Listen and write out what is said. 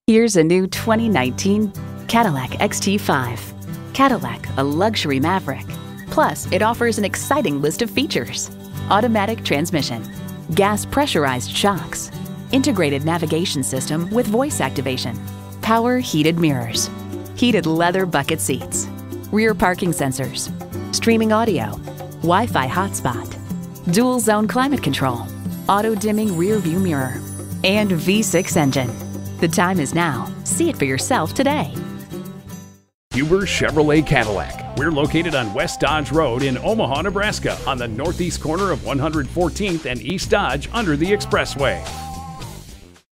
Here's a new 2019 Cadillac XT5. Cadillac, a luxury maverick. Plus, it offers an exciting list of features. Automatic transmission, gas pressurized shocks, integrated navigation system with voice activation, power heated mirrors, heated leather bucket seats, rear parking sensors, streaming audio, Wi-Fi hotspot, dual zone climate control, auto dimming rear view mirror, and V6 engine. The time is now. See it for yourself today. Huber Chevrolet Cadillac. We're located on West Dodge Road in Omaha, Nebraska, on the northeast corner of 114th and East Dodge under the expressway.